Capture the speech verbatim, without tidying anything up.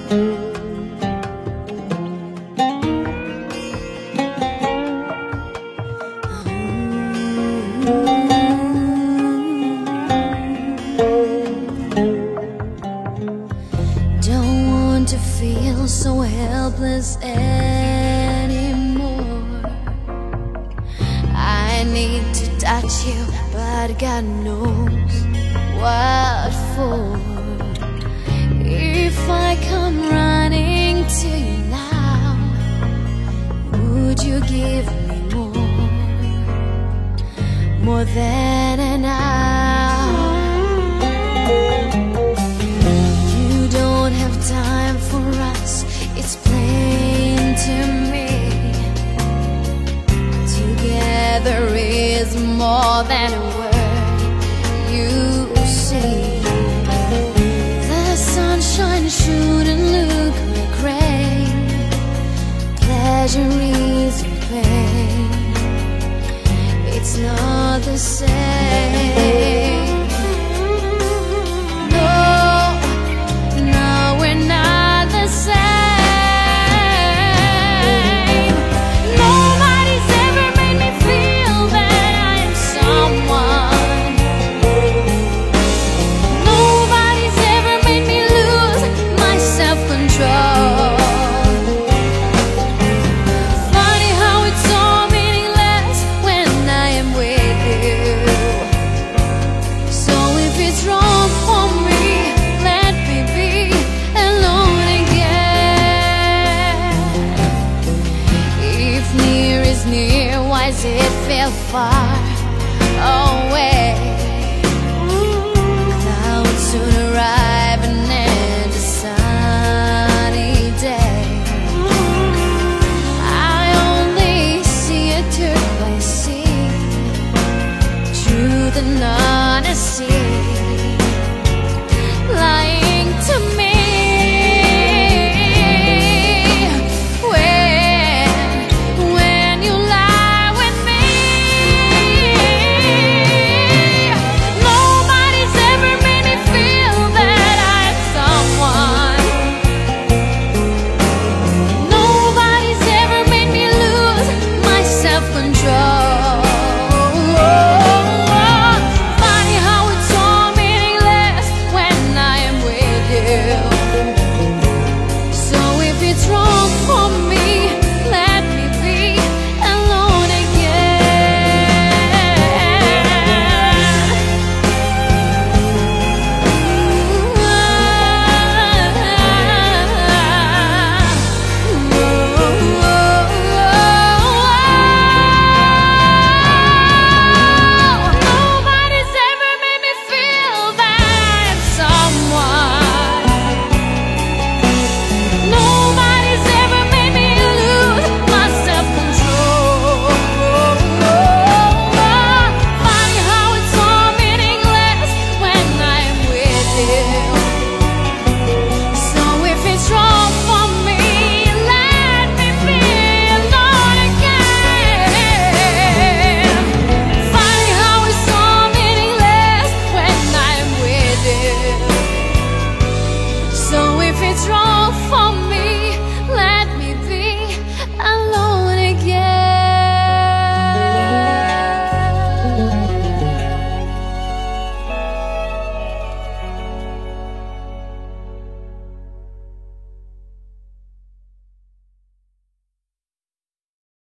Don't want to feel so helpless anymore. I need to touch you, but God knows what for. If I come running to you now, would you give me more, more than an hour? You don't have time for us, it's plain to me. Together is more than a word you see. The sunshine shouldn't look like rain. Pleasure is in pain. It's not the same. No, no, we're not the same. Nobody's ever made me feel that I am someone. Nobody's ever made me lose my self-control. Funny how it's all meaningless when I am with you. So if it's wrong for me, let me be alone again. If near is near, why does it feel far?